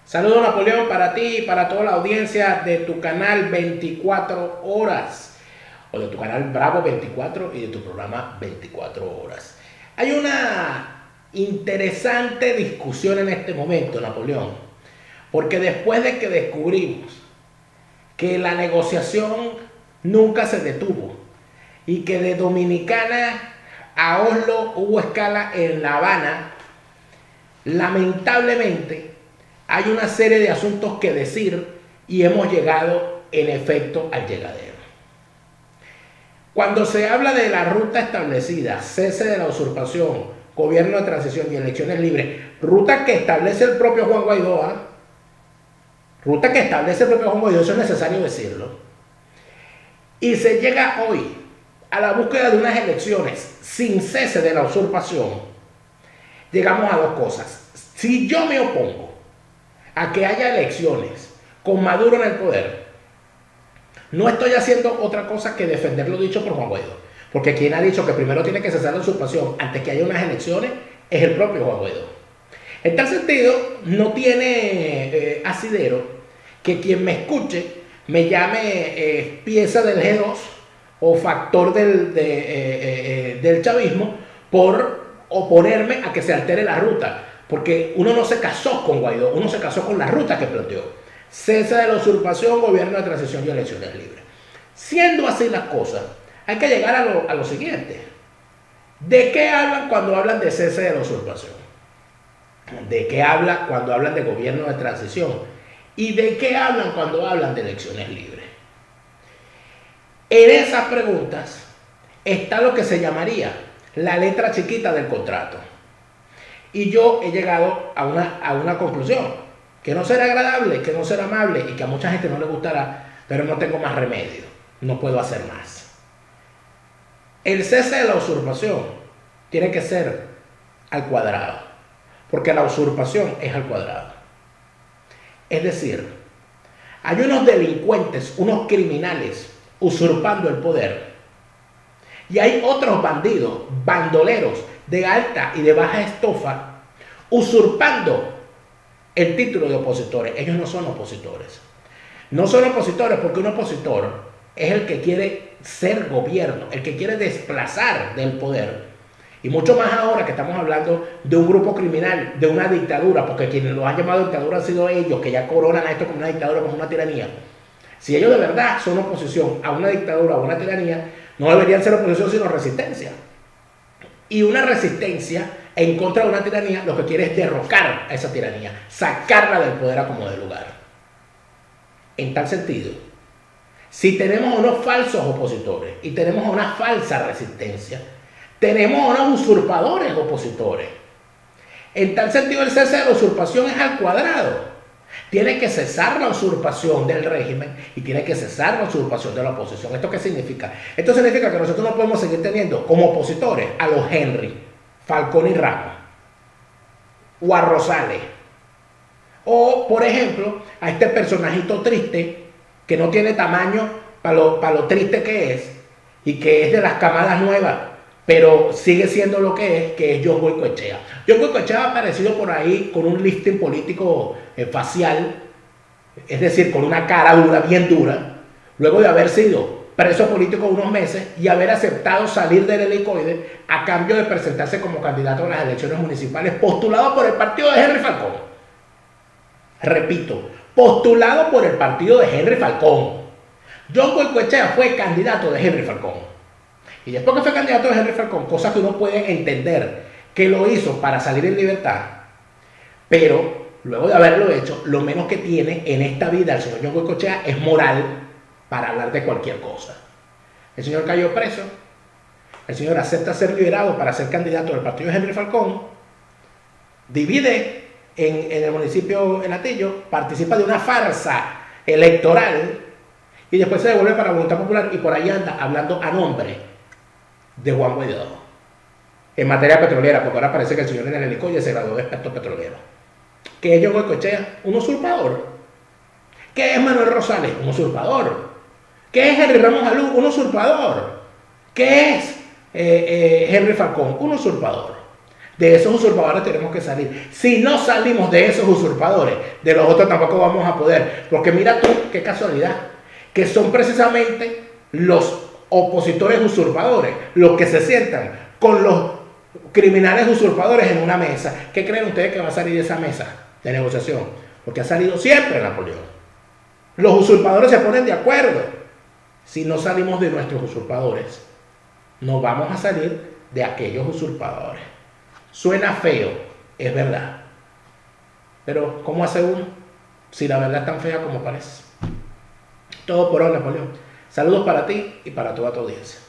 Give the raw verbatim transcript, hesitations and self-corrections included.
Saludos Napoleón para ti y para toda la audiencia de tu canal veinticuatro horas o de tu canal Bravo veinticuatro y de tu programa veinticuatro horas. Hay una interesante discusión en este momento, Napoleón, porque después de que descubrimos que la negociación nunca se detuvo y que de Dominicana a Oslo hubo escala en La Habana, lamentablemente hay una serie de asuntos que decir y hemos llegado en efecto al llegadero. Cuando se habla de la ruta establecida, cese de la usurpación, gobierno de transición y elecciones libres, ruta que establece el propio Juan Guaidó, ¿eh? ruta que establece el propio Juan Guaidó, eso es necesario decirlo, y se llega hoy a la búsqueda de unas elecciones sin cese de la usurpación, llegamos a dos cosas. Si yo me opongo a que haya elecciones con Maduro en el poder, no estoy haciendo otra cosa que defender lo dicho por Juan Guaidó, porque quien ha dicho que primero tiene que cesar la usurpación antes que haya unas elecciones es el propio Juan Guaidó. En tal sentido, no tiene eh, asidero que quien me escuche me llame eh, pieza del G dos o factor del, de, eh, eh, del chavismo por oponerme a que se altere la ruta, porque uno no se casó con Guaidó, uno se casó con la ruta que planteó: cese de la usurpación, gobierno de transición y elecciones libres. Siendo así las cosas, hay que llegar a lo, a lo siguiente. ¿De qué hablan cuando hablan de cese de la usurpación? ¿De qué hablan cuando hablan de gobierno de transición? ¿Y de qué hablan cuando hablan de elecciones libres? En esas preguntas está lo que se llamaría la letra chiquita del contrato. Y yo he llegado a una, a una conclusión, que no será agradable, que no será amable y que a mucha gente no le gustará, pero no tengo más remedio, no puedo hacer más. El cese de la usurpación tiene que ser al cuadrado, porque la usurpación es al cuadrado. Es decir, hay unos delincuentes, unos criminales usurpando el poder, y hay otros bandidos, bandoleros de alta y de baja estofa usurpando el título de opositores. Ellos no son opositores. No son opositores porque un opositor es el que quiere ser gobierno, el que quiere desplazar del poder. Y mucho más ahora que estamos hablando de un grupo criminal, de una dictadura, porque quienes lo han llamado dictadura han sido ellos, que ya coronan a esto como una dictadura, como una tiranía. Si ellos de verdad son oposición a una dictadura o a una tiranía, no deberían ser oposición sino resistencia. Y una resistencia en contra de una tiranía lo que quiere es derrocar a esa tiranía, sacarla del poder a como de lugar. En tal sentido, si tenemos a unos falsos opositores y tenemos a una falsa resistencia, tenemos a unos usurpadores opositores. En tal sentido, el cese de la usurpación es al cuadrado. Tiene que cesar la usurpación del régimen y tiene que cesar la usurpación de la oposición. ¿Esto qué significa? Esto significa que nosotros no podemos seguir teniendo como opositores a los Henry, Falcón y Ramos, o a Rosales, o por ejemplo a este personajito triste que no tiene tamaño para lo, para lo triste que es y que es de las camadas nuevas, pero sigue siendo lo que es, que es John Goicoechea. John Goicoechea ha aparecido por ahí con un lifting político eh, facial, es decir, con una cara dura, bien dura, luego de haber sido preso político unos meses y haber aceptado salir del helicoide a cambio de presentarse como candidato a las elecciones municipales, postulado por el partido de Henry Falcón. Repito, postulado por el partido de Henry Falcón. John Goicoechea fue candidato de Henry Falcón. Y después que fue candidato de Henry Falcón, cosas que uno puede entender que lo hizo para salir en libertad, pero luego de haberlo hecho, lo menos que tiene en esta vida el señor John Goicoechea es moral para hablar de cualquier cosa. El señor cayó preso, el señor acepta ser liberado para ser candidato del partido de Henry Falcón, divide en, en el municipio El Hatillo, participa de una farsa electoral y después se devuelve para la Voluntad Popular y por ahí anda hablando a nombre de Juan Guaidó en materia petrolera, porque ahora parece que el señor en el helicoide se graduó de experto petrolero. ¿Qué es John Goicoechea? Un usurpador. ¿Qué es Manuel Rosales? Un usurpador. ¿Qué es Henry Ramos Alú? Un usurpador. ¿Qué es eh, eh, Henry Falcón? Un usurpador. De esos usurpadores tenemos que salir. Si no salimos de esos usurpadores, de los otros tampoco vamos a poder. Porque mira tú, qué casualidad, que son precisamente los opositores usurpadores los que se sientan con los criminales usurpadores en una mesa. ¿Qué creen ustedes que va a salir de esa mesa de negociación? Porque ha salido siempre Napoleón. Los usurpadores se ponen de acuerdo. Si no salimos de nuestros usurpadores, no vamos a salir de aquellos usurpadores. Suena feo, es verdad. Pero ¿cómo hace uno si la verdad es tan fea como parece? Todo por hoy, Napoleón. Saludos para ti y para toda tu audiencia.